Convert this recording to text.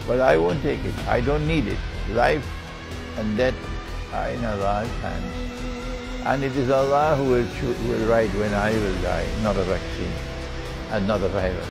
But I won't take it. I don't need it. Life and death are in Allah's hands. And it is Allah who will write when I will die, not a vaccine and not a virus.